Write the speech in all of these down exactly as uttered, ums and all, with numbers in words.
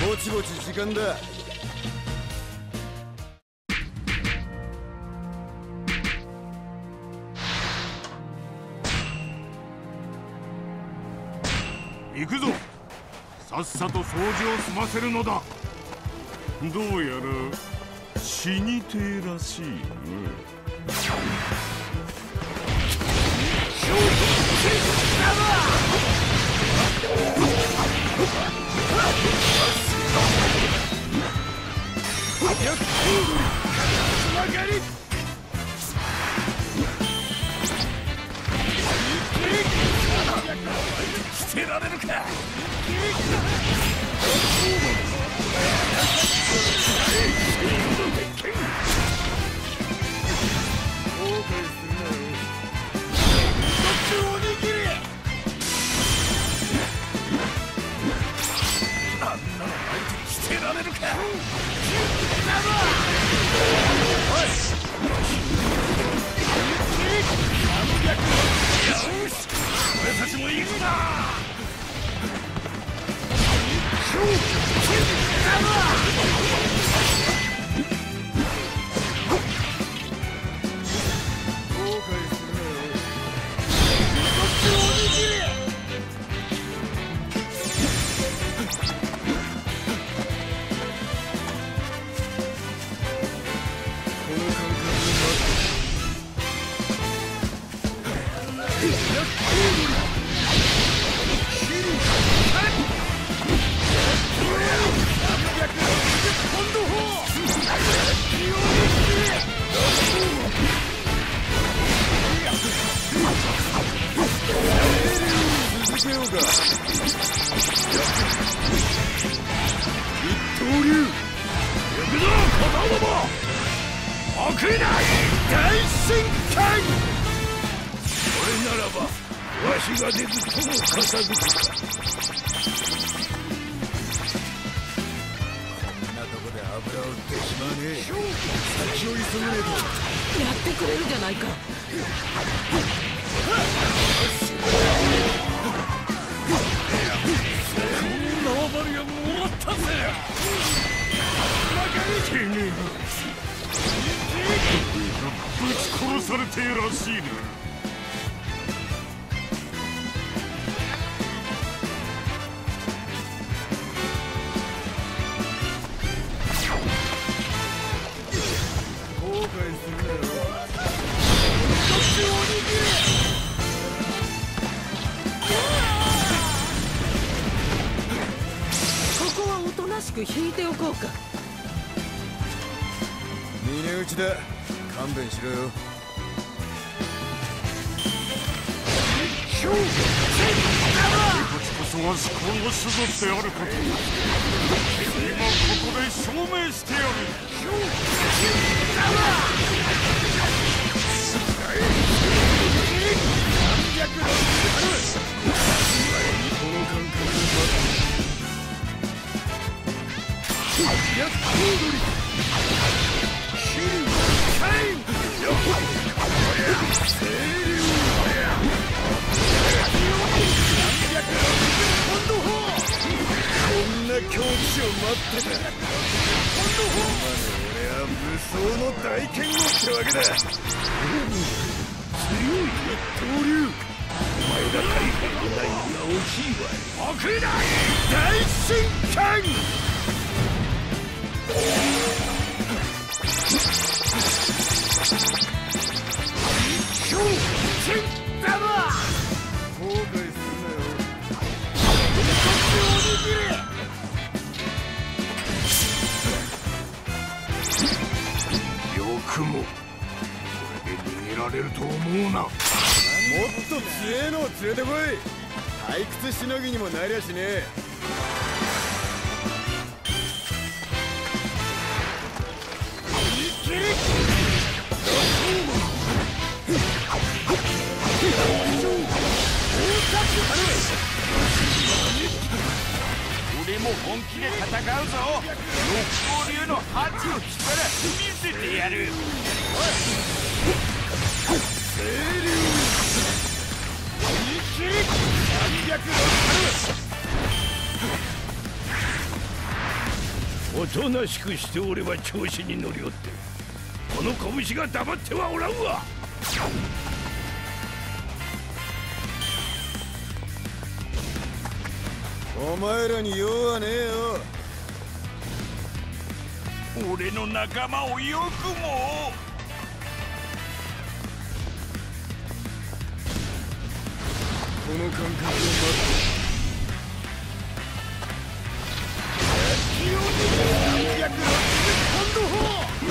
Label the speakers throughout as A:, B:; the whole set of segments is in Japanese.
A: ぼちぼち時間だ。
B: 行くぞ。さっさと掃除を済ませるのだ。どうやら死にてえらしいね。
C: 捨てられるか。
B: ぶち殺されてえらしいね。
D: ここはおとなしく引いておこうか。
A: 峰打ちだ。勘弁しろよ。
B: こちこそは至高の種族であることを今ここで証明してやる。
A: この感覚こんな狂気を待ってた。俺は無双の大剣をってわけだ。強い一刀流。お前が大変のないのが大きいわ。奥大大神剣。狂剣だな。後悔するなよ。
B: よくもこれで逃げられると思うな。もっ
A: と強えのを連れてこい。退屈しのぎにもなりゃしねえ。いける。
C: 俺も本気で戦うぞ。六甲流の八の力見せてやる。
A: 清流いける。さんびゃくろくおとなしくしておれば調子に乗りおって、この拳が黙ってはおらんわ。
E: お前らに用はねえよ。
C: 俺の仲間をよくも。
E: この感覚を待ってさんびゃくろくじゅっポンド砲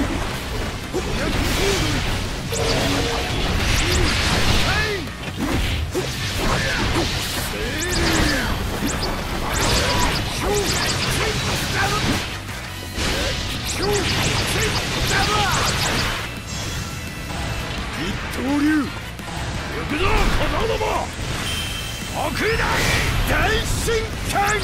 E: 一刀流。行くぞ小僧ども、奥大大神拳。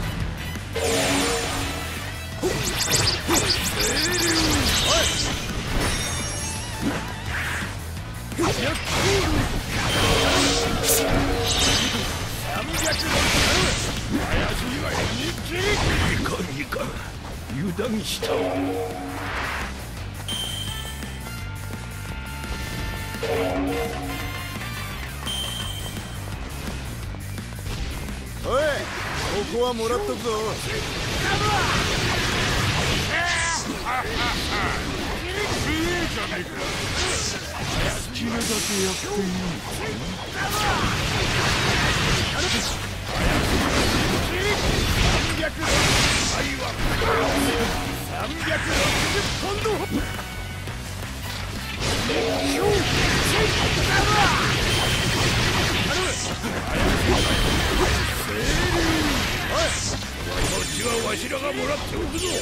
E: いかんいかん、油断したわ。おい、ここはもらっとくぞ。好きなだけやっていい。さんびゃくろくじゅっポンド。こっちはわしらがもらっておくぞ。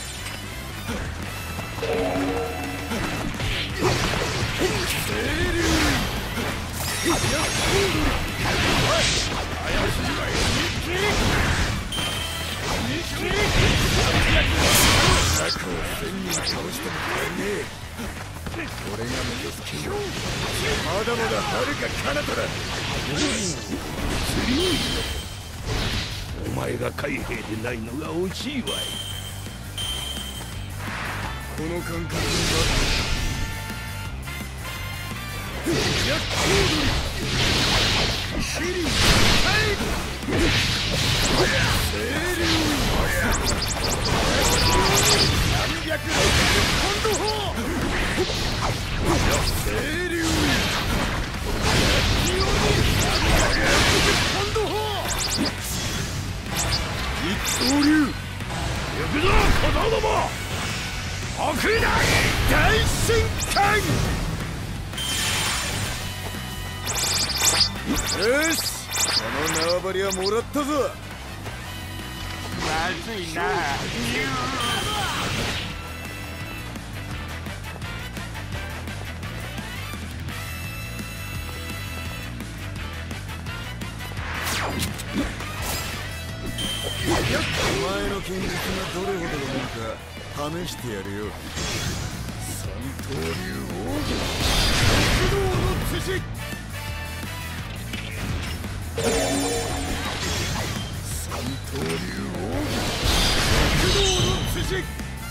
E: まだまだはるか彼方だ。お前が海兵でないのが惜しいわい。この感覚にな一刀流。行くぞ小僧ども、奥大大神拳。よし、この縄張りはもらったぞ。
C: まずいな。
E: お前の剣術がどれほどのもんか試してやるよ。三刀流奥義不動の辻。三刀流奥義不動の辻。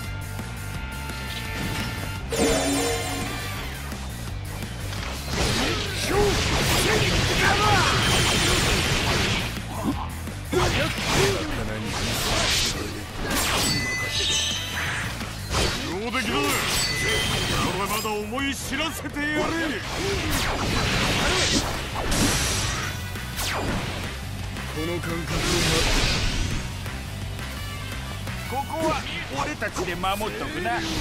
B: 上出来だ。俺はまだ思い知らせてやれ。
E: この感覚を待って。
C: ここは俺たちで守っとくな。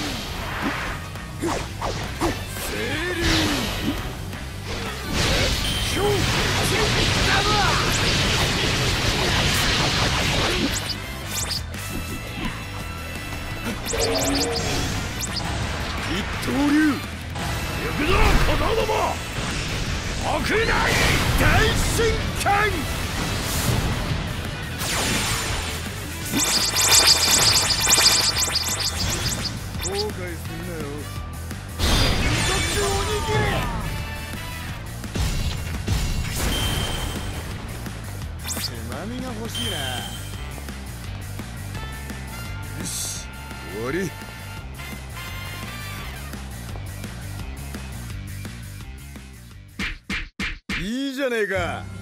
E: 一刀流。行くぞ小僧ども、奥大大神拳。後悔すんなよ。二つおにぎり。つまみが欲しいな。よし、 終わり。いいじゃねえか。